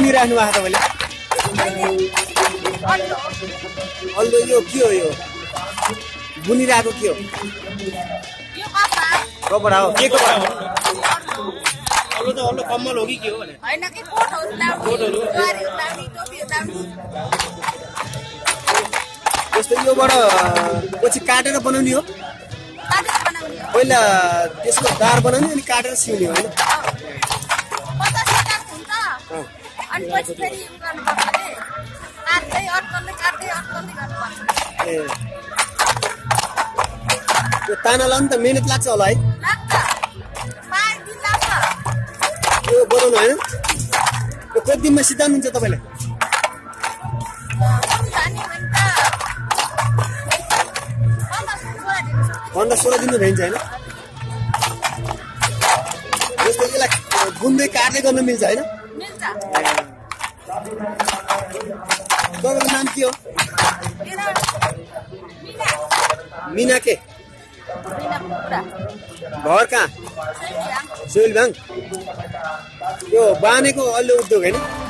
बुनिराख्नु भएको तपाईँले? अल्लो यो के हो यो बुनिरहेको के हो? कपडा हो के कपडा हो? अल्लो त अल्लो कम्मल हो कि के हो भने? हैन के कोटहरु लाउने टोपी लाउने। यस्तो योबाट पछि काटेर बनाउने हो? काटेर बनाउने हो। पहिला त्यसको दार बनाउने अनि काटेर सिउने हो हैन? 50 काट हुन्छ। अनि पछि फेरि यो गर्नुपर्छ के? काट्दै अड्कल्दै गर्नुपर्छ। ए यो ताना लाउनु त मेहनत लाग्छ होला है? लाग्छ। 5 दिन लाग्छ। यो बनाउनु हैन? यो कति दिनमा सिद्धानुहुन्छ तपाईले? 15-16 दिनमा भइन्छ हैन? जस्तो यसलाई बुन्दै काट्दै गर्न मिल्छ हैन? मिल्छ। तपाईको नाम के हो? मिना के? घर कहाँ? सेलभाङ। यो बानेको अल्लो उद्योग हैन?